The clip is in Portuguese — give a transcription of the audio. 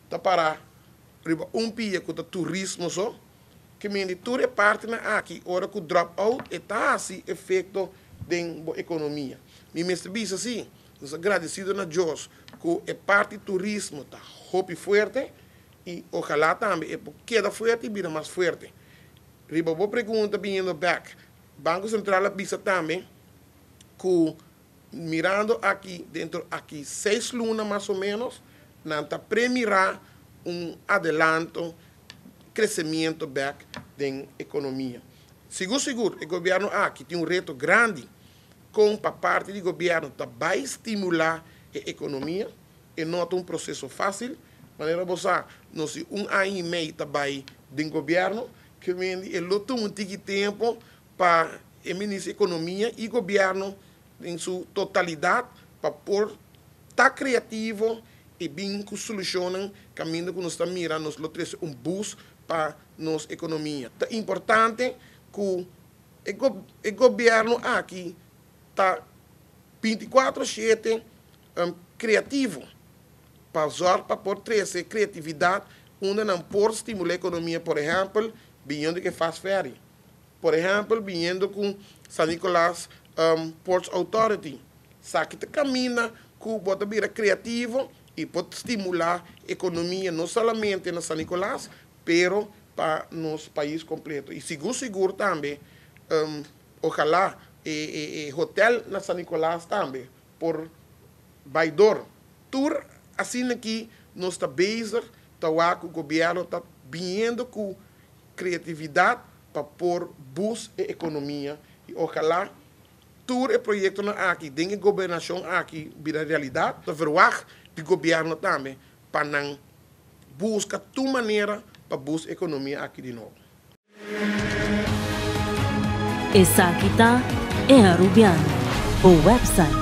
tá para pia com o turismo só, que me tudo é parte na aqui, hora que o dropout está assim efeito da economia. Me mestre bisa assim, nós agradecido na Deus que é parte do turismo tá hopi forte e ojalá também é queda forte e vira mais forte. Riba boa pergunta vindo back. Banco Central bisa também que mirando aqui dentro aqui 6 lunas mais ou menos, nanta premirar adelanto, crescimento back da economia. Seguro, o governo aqui tem reto grande com a parte do governo que vai estimular a economia e não é processo fácil, mas você não se ano e meio também do governo que ele luta tempo para o ministro da economia e governo em sua totalidade para pôr tá criativo e bem que solucionam caminho que nós estamos mirando, nós temos boost para nossa economia. É importante que o governo aqui está 24/7 criativo para usar para pôr trazer criatividade onde não pode estimular a economia, por exemplo, vindo que faz férias. Por exemplo, vindo com San Nicolás Ports Authority. Sabe que caminha que pode vir criativo e pode estimular a economia não somente na San Nicolás, pero para nosso país completo. E seguro também, ojalá hotel na San Nicolás também, por baidor. Tour assim aqui, nós está bezig, o governo está vindo com criatividade para pôr bus a economia. E ojalá todo o projeto aqui, dentro da governação aqui, vira realidade. Então, verwacht do governo também, para não buscar tua maneira para buscar a economia aqui de novo. Essa aqui é a Rubiano, o website